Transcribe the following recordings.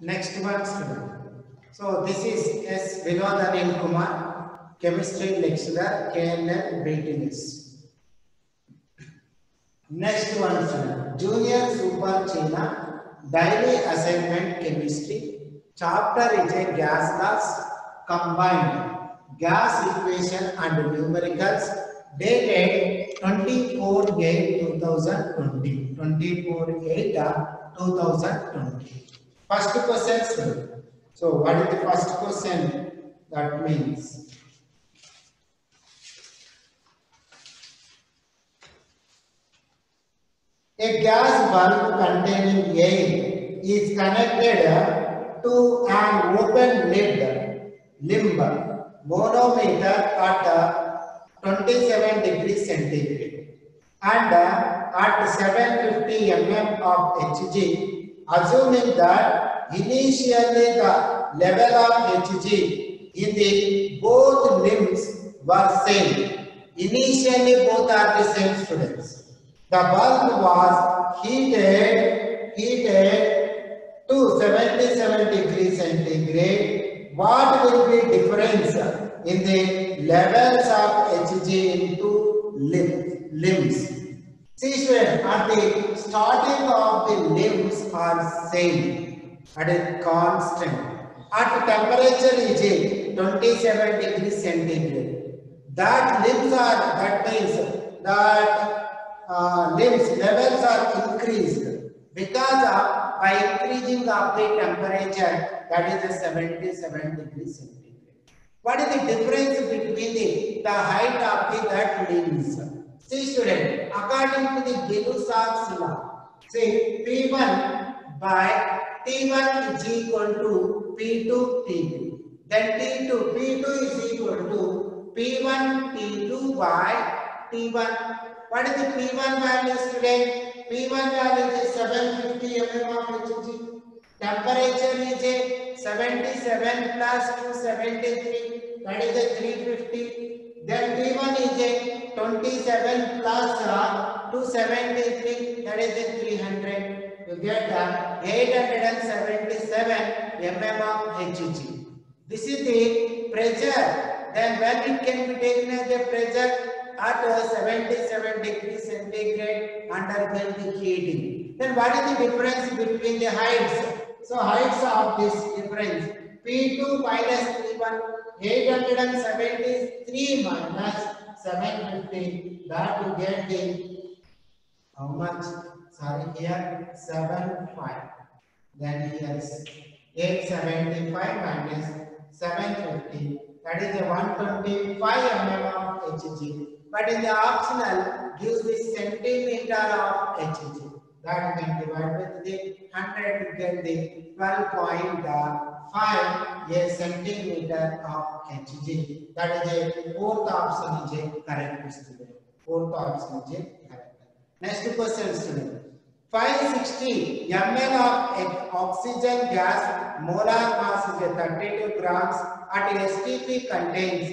Next one, student. So this is S. Vinod Anil Kumar, chemistry lecturer, KNL Waiting. Next one, student. Junior Super China, daily assignment chemistry. Chapter is a gas laws, combined gas equation and numericals, dated 24/8/2020. 24/8/2020. First question, student. So what is the first question? That means a gas bulb containing air is connected to an open lid limb manometer at 27 degrees centigrade and at 750 mm of Hg, assuming that initially the level of Hg in the both limbs were same. Initially both are the same, students. The bulb was heated to 77 degrees centigrade. What will be difference in the levels of Hg into limbs? See, students, at the starting of the limbs are same at a constant. At temperature is 27 degrees centigrade. That limbs are, that means that limbs levels are increased because of by increasing of the temperature, that is 77 degrees centigrade. What is the difference between the height of the that limbs? See, student, according to the Gay-Lussac's law, say P1 by T1 is equal to P2 T2. Then P2 is equal to P1 T2 by T1. What is the P1 value, student? P1 value is 750 mm of Hg. Temperature is 77 plus 273, that is 350. Then T1 is 27 plus 273, that is 300. You get 877 mm of Hg. This is the pressure. Then when it can be taken as a pressure at 77 degrees centigrade undergoing the heating. Then what is the difference between the heights? So heights of this difference, P2 minus P1, 873 minus 750, that you get the how much? Sorry, here 75. Then here is 875 minus 750, that is a 125 mm of Hg. But in the optional gives the centimeter of Hg. That you can divide with the 100 to get the 12.5 a centimeter of Hg. That is a fourth option is a correct, student. Fourth option is a correct. Next question, student. 560 ml of oxygen gas molar mass is 32 grams at STP contains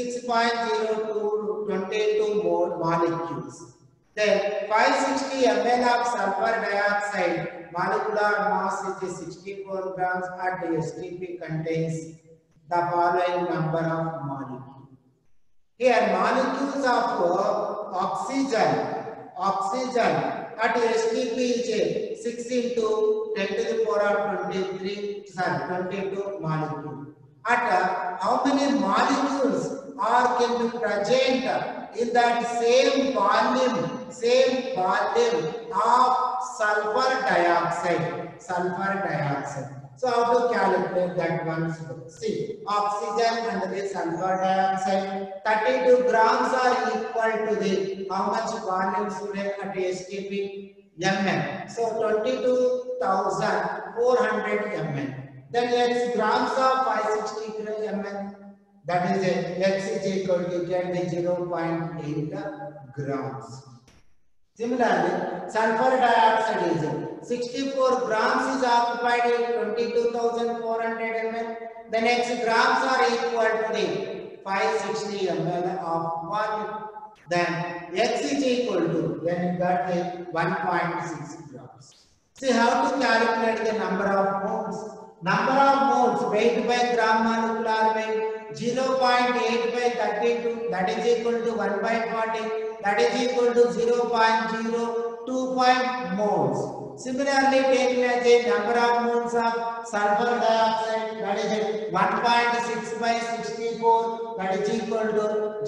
6.0222 molecules. Then 560 ml of sulfur dioxide molecular mass is 64 grams at STP contains the following number of molecules. Here molecules of oxygen at STP is 6 into 10 to the power of 22 molecules. At how many molecules can be present in that same volume of sulfur dioxide? So how to calculate that one? See, oxygen and the sulfur dioxide, 32 grams are equal to the how much volume, student, at STP? Ml. So 22,400 ml. Then X grams of 560 ml. That is X is equal to 0.8 grams. Similarly, sulfur dioxide is 64 grams is occupied in 22,400 ml. The next grams are equal to the 560 ml of volume. Then X is equal to, then you got the 1.6 grams. See how to calculate the number of moles. Number of moles weight by gram molecular weight 0.8 by 32, that is equal to 1 by 40, that is equal to 0.025 moles. Similarly, taken as a number of moles of sulfur dioxide, that is 1.6 by 64, that is equal to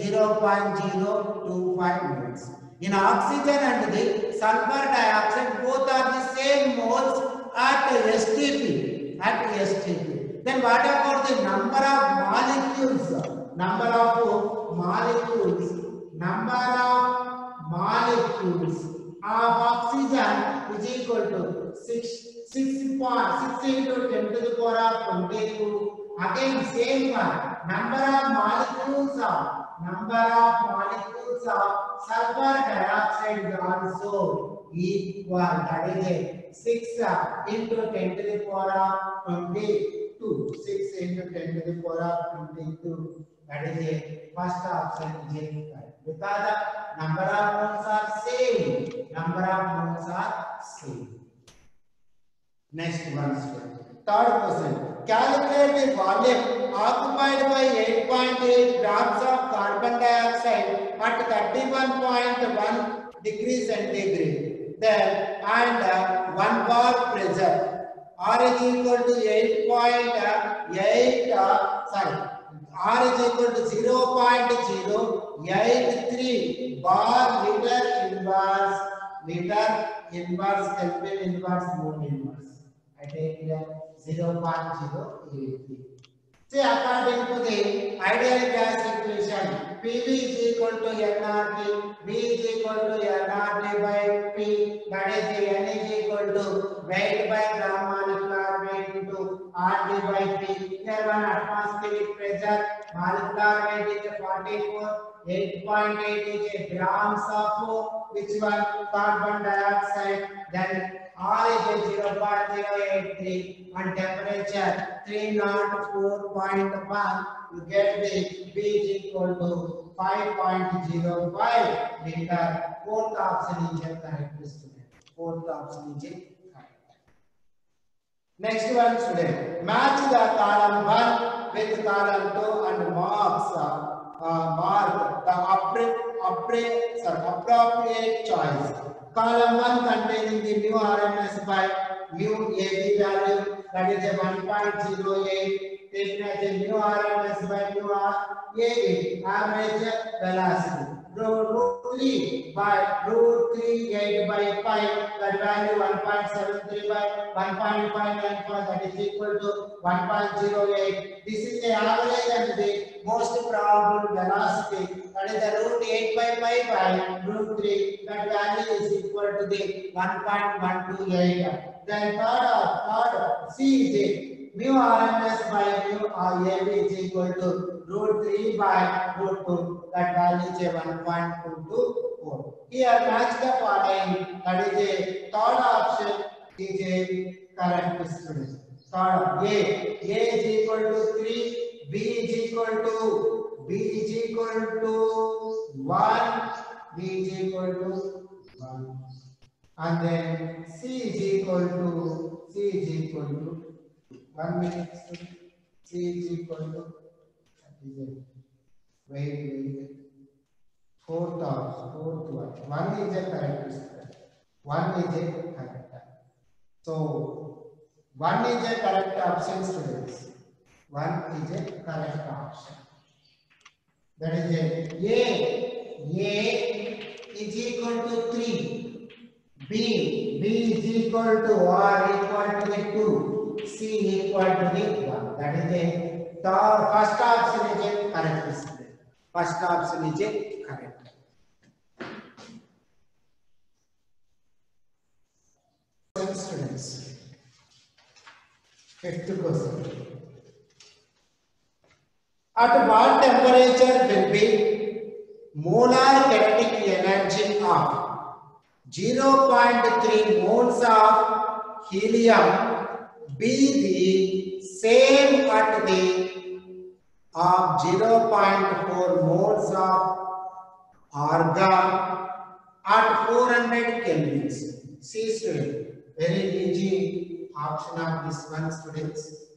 0.025 moles. In oxygen and the sulfur dioxide, both are the same moles at STP. Then what about the number of molecules? Number of molecules of oxygen is equal to 6 into 10 to the power of 22. Again same one. Number of molecules of sulfur dioxide is also equal. That is 6 into 10 to the power of 22. 6 into 10 to the power of 22. That is a first option is correct. Because the number of moles are same. Next one. Third question. Calculate the volume occupied by 8.8 grams of carbon dioxide at 31.1 degrees centigrade. Then and 1 bar pressure. R is equal to 8.8. R is equal to 0.083 bar liter inverse Kelvin inverse mole inverse. I take 0.083. See, according to the ideal gas equation, PV is equal to nRT, V is equal to nRT by P, that is the N is equal to weight by gram molecular weight into RT by P. Here one atmospheric pressure, molecular weight is 44, 8.8 is a grams of which one? Carbon dioxide. Then R is 0.083 and temperature 304.1. You get the B is equal to 5.05 liter. Fourth option is correct, student. Next one, student. Match the column 1 with column 2 and mark the appropriate choice. Column 1 containing the mu RMS by mu AB value, that is a 1.08, taken as a mu RMS by mu AB, average velocity. Root 3 by root 38 by 5, that value 1.73 by 1.594, that is equal to 1.08. This is the average and the most probable velocity, that is the root 8 by 5 by root 3, that value is equal to the 1.128. Then third C is mu RMS by mu AB is equal to root 3 by root 2, that value is 1.224. Here match the following, that is a third option is a correct, student. Third, A is equal to 3, B is equal to 1, and then C is equal to 1 minute. C is equal to wait. Fourth one. 1 is a correct. 1 is a correct. So 1 is a correct option, students. 1 is a correct option. That is A is equal to 3. B is equal to or equal to the 2. C equal to the 1. That is the first option is a correct. First option is a correct. Students, fifth question. At what temperature will be molar kinetic energy of 0.3 moles of helium be the same at the of 0.4 moles of argon at 400 kelvins? See, student, very easy option of this one, students.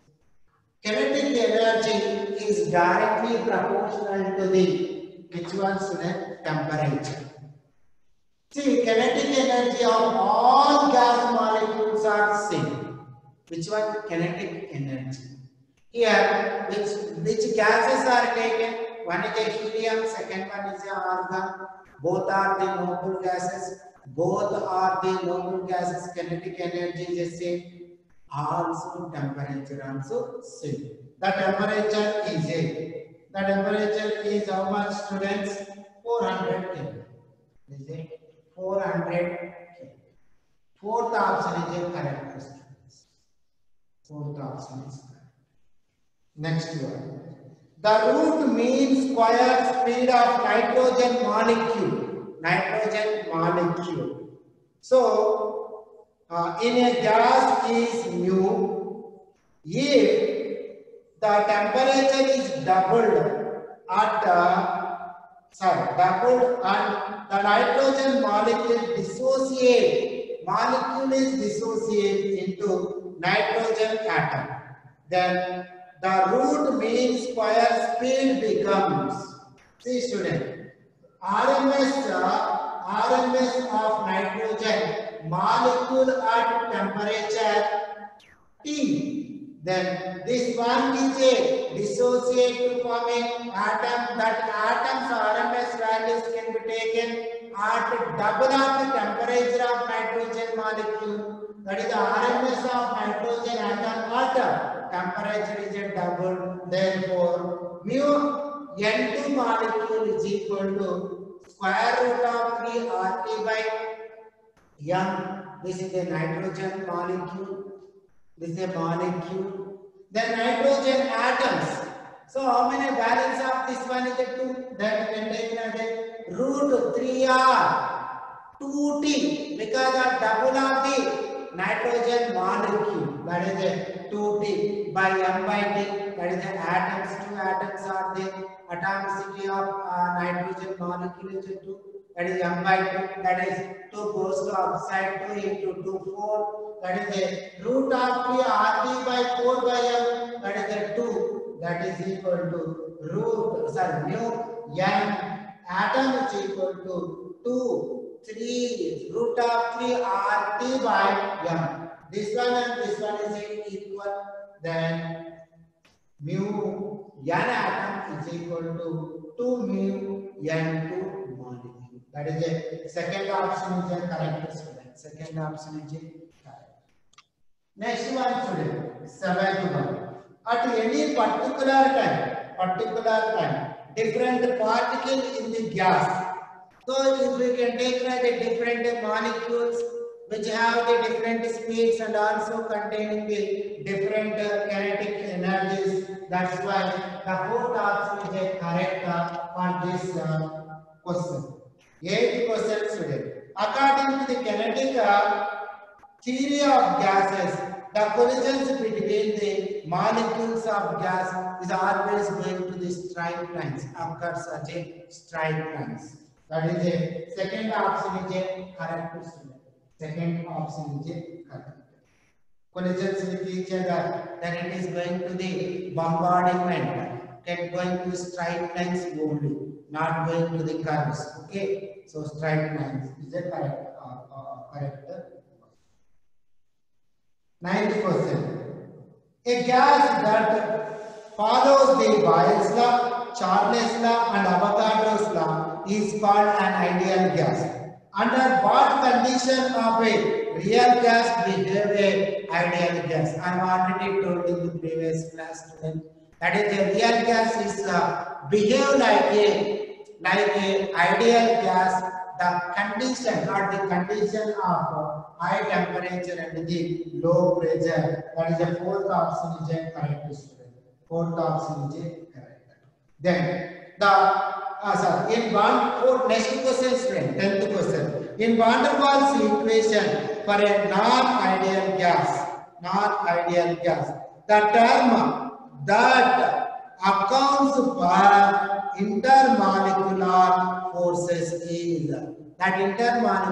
Kinetic energy is directly proportional to the which one student temperature. See, kinetic energy of all gas molecules are same. Which one? Kinetic energy. Here, which gases are taken? One is a helium, second one is a argon. Both are the noble gases. Both are the noble gases. Kinetic energy is the same. Also, temperature also same. The temperature is a. The temperature is how much, students? 400 Kelvin. Is it 400 Kelvin? Fourth option is a correct, students. Fourth option is correct. Next one. The root mean square speed of nitrogen molecule. Nitrogen molecule. So, in a gas is mu. If the temperature is doubled doubled and the nitrogen molecule dissociate. Molecule is dissociate into nitrogen atom. Then the root mean square speed becomes, see student, RMS of nitrogen molecule at temperature T. Then this one is a dissociate to form an atom. That atom's RMS values can be taken at double of the temperature of nitrogen molecule. That is the RMS of nitrogen atom at temperature is a double. Therefore, mu N2 molecule is equal to square root of 3 RT by M. This is a nitrogen molecule. This is a molecule. Then nitrogen atoms. So how many values of this one is it 2? Then we can take as root 3R 2T because of double of the nitrogen molecule. That is a 2T by M by T. That is the atoms. 2 atoms are the atomicity of nitrogen molecule is 2. That is M by 2. That is 2 goes to outside 2 into 2 4. That is a root of 3 RT by 4 by M. That is a 2. That is equal to mu N atom is equal to 2 3 root of 3 RT by M. This one and this one is equal. Then mu N atom is equal to 2 mu N2 molecule. That is a second option is a correct student. Second option is a correct. Next one student, seventh one. At any particular time, different particle in the gas. So if we can take the different molecules which have the different speeds and also containing the different kinetic energies. That's why the fourth option is a correct for this question. Eighth question student. According to the kinetic theory of gases, the collisions between the molecules of gas is always going to the straight lines, occurs as a straight lines. That is a second option is a correct student. Second option is a correct. Collisions with each other, then it is going to the bombardment. It going to the straight lines only, not going to the curves. Okay, so straight lines is a correct. Ninth question. A gas that follows the Boyle's law, Charles law and Avogadro's law is called an ideal gas. Under what condition of a real gas behave a ideal gas? I have already told in the previous class student. That is, a real gas is behave like a ideal gas. The condition or the condition of high temperature and the low pressure. That is the fourth option is a correct student. Fourth option is a correct. Then the next question student, 10th question. In van der Waals equation for a non-ideal gas, the term that accounts for intermolecular forces is that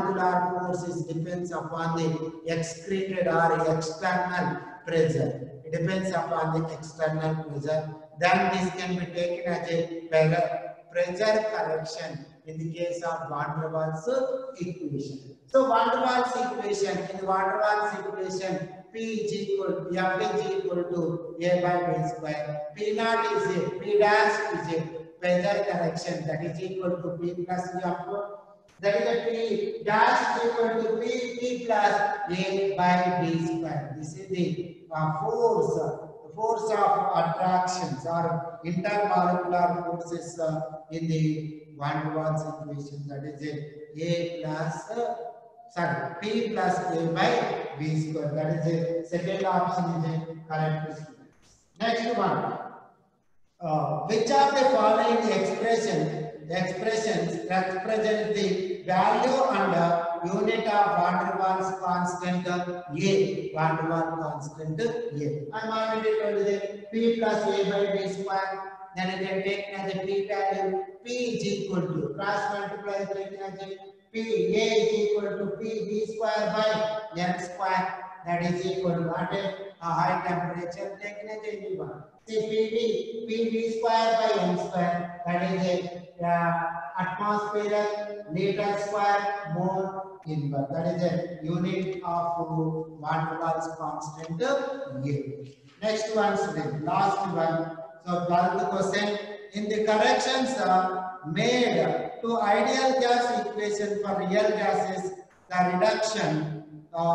intermolecular forces depends upon the excreted or external pressure. depends upon the external pressure. Then this can be taken as a pressure correction in the case of van der Waals equation. So van der Waals equation, in the van der Waals equation, P is equal to F is equal to A by B square. P naught is a, P dash is a pressure correction, that is equal to P plus F. That is a P dash is equal to P plus A by B square. This is the force of attractions or intermolecular forces in the van der Waals equation. That is A plus P plus A by B square. That is the second option is a correct. Next one. Which of the following expressions represent the value and unit of van der Waals constant A? Van der Waals constant A. I am already told you P plus A by B square. Then I can take as a P value. P is equal to cross multiply taken as a P. A is equal to P B square by N square. That is equal to what? A high temperature taken as a given. See PV square by N square. That is a atmospheric liter square mole inverse. That is a unit of van der Waals constant A. Next one, student. Last one. So 12th question. In the corrections made to ideal gas equation for real gases, the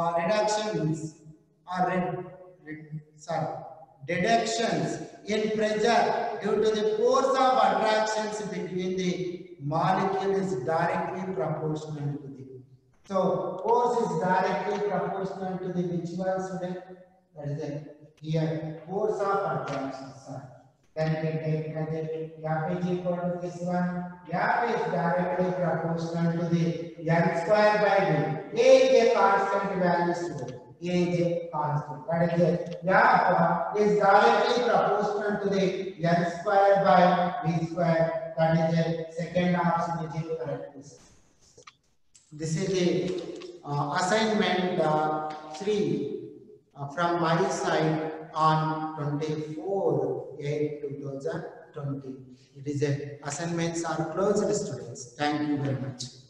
deductions in pressure due to the force of attractions between the molecule is directly proportional to the. So force is directly proportional to the which one, student? That is it. Here force of attraction. Then we take F is equal to this one. F is directly proportional to the N square by B. A is a constant value, student. A is a constant. That is it. F is directly proportional to the N square by B square. That is the second option which is correct. This is the assignment 3 from my side on 24/8/2020. It is a assignments are closed, students. Thank you very much.